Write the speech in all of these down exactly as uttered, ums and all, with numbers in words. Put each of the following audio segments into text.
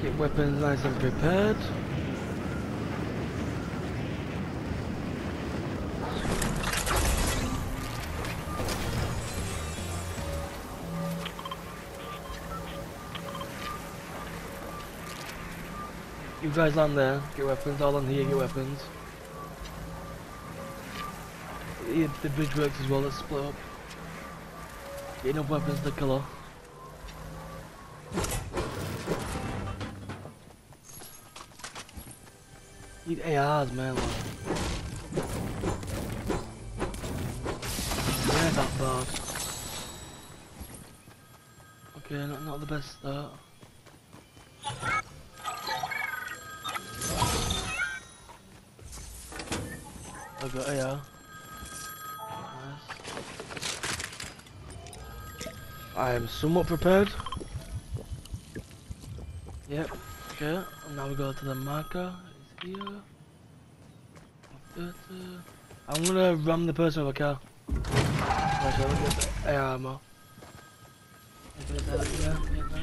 Get weapons nice and prepared. You guys land there, get weapons, all on here, get weapons. If the bridge works as well, let's split up. Get enough weapons to kill her. Need A Rs, man. Like. Yeah, that bad. Okay, not, not the best start. I got A R. Nice. I am somewhat prepared. Yep. Okay. And now we go to the marker. It's here. I'm gonna ram the person with a car. Actually, let me get the A R ammo. Yeah, yeah, nice.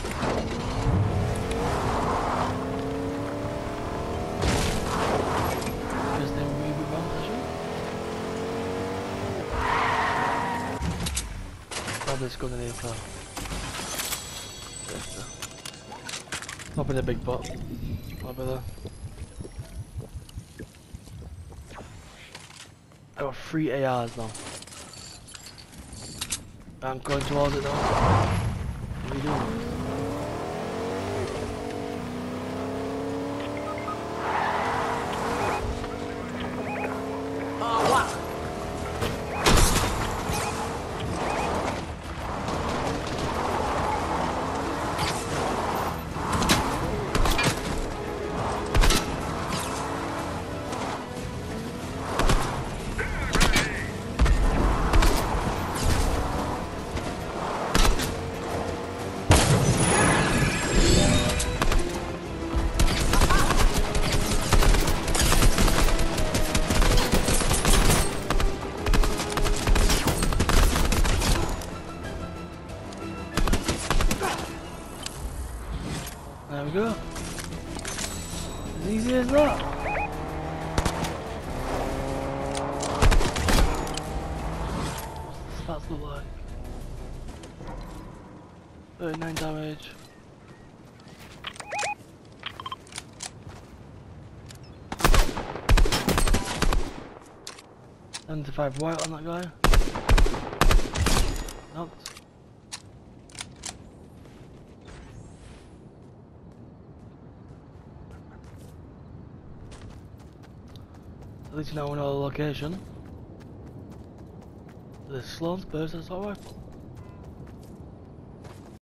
Just then reboot ram session. Probably just go to the car. Pop in the big pot. Over there. I got three A Rs now. I'm going towards it now. What are you doing? There we go. As easy as that. What's the stats look like? thirty-nine damage. seventy-five white on that guy. Knocked. At least now we know the location. The Slone's burst assault rifle.